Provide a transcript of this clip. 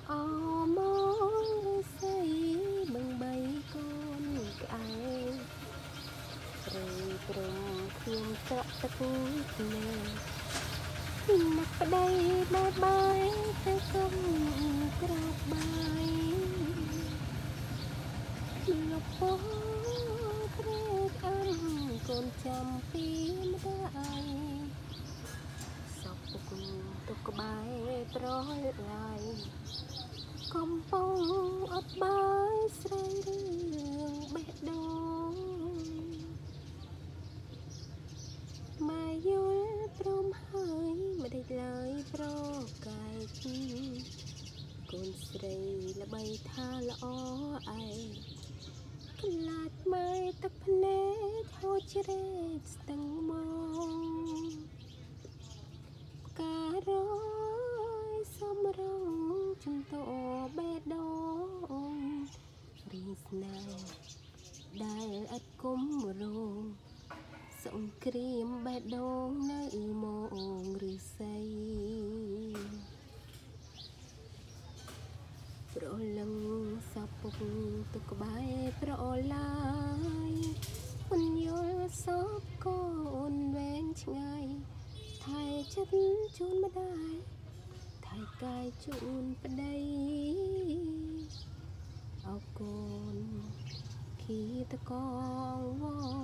អមកស្អីបឹងបីកូនក្អែព្រៃព្រំខ្ញុំស្រក់ទឹកភ្នែកណាក់ប្តីបែបបាយទៅគុំក្របបាយលពពោត្រេកអើកូនចាំពីម្ដាយសពពុកទុកក្បែរប្រឡាយកំពុងអត់បាយស្រីរឿងបេះដូងម៉ែយល់ព្រមហើយមិនដេចឡើយប្រកែកកូនស្រីល្បីថាល្អឯងខ្លាចម៉ែទឹកភ្នែកហូរជ្រែកស្ទឹងមកផ្ការយសំរងជំទោបេះដូងរីស្នេហ៍ដែលឥតគុំរងសង្គ្រាមបេះដូងនៅមកឬស័យប្រលឹងសពពុកទុកក្បែរប្រឡាយមិនយល់សពកូនវែងឆ្ងាយថែចិត្តជូនម្ដាយថែកាយជូនប្តីអរគុណគីតកងវ